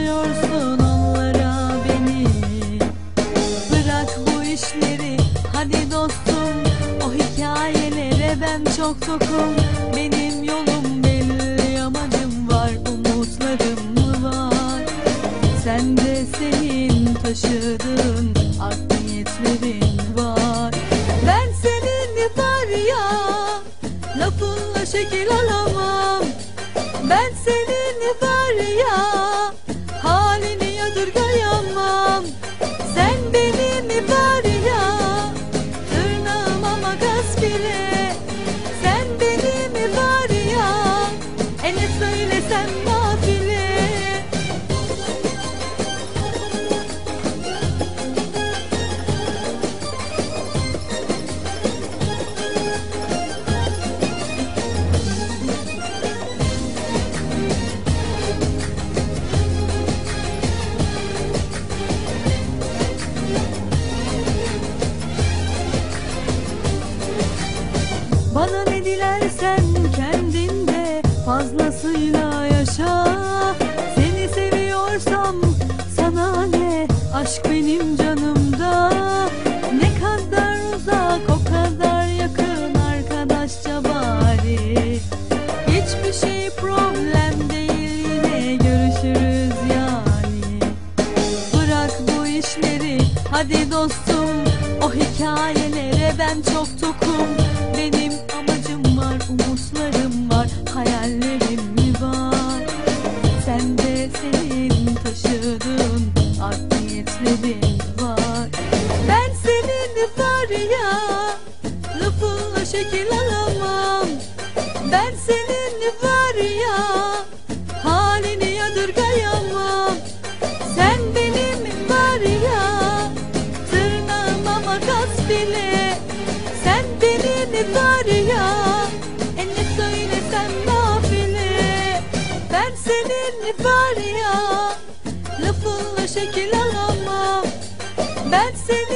anlatıyorsun onlara beni? Bırak bu işleri hadi dostum, o hikayelere ben çok tokum. Benim yolum belli, amacım var, umutlarım var. Sen de senin taşıdığın art niyetlerin var. Ben senin var ya, lafınla şekil alamam. Ben senin var ya, halini yadırgayamam. Sen benim var ya, tırnağıma makas bile. Sen benim var ya, ne söylesem nafile. Bana ne dilersen kendinde fazlasıyla yaşa. Seni seviyorsam sana ne, aşk benim canımda. Ne kadar uzak o kadar yakın, arkadaşça bari. Hiçbir şey problem değil, yine görüşürüz yani. Bırak bu işleri hadi dostum, o hikayelere ben çok tokum. Benim amacım var, umutlarım var, hayallerim var. Sen de senin taşıdığın art niyetlerin var. Ben senin var ya, lafınla şekil alamam. Ben senin var ya, halini yadırgayamam. Sen benim var ya, tırnağıma makas bile. Sen benim var ya, ne söylesem nafile. Ben senin var ya, lafınla şekil alamam. Ben senin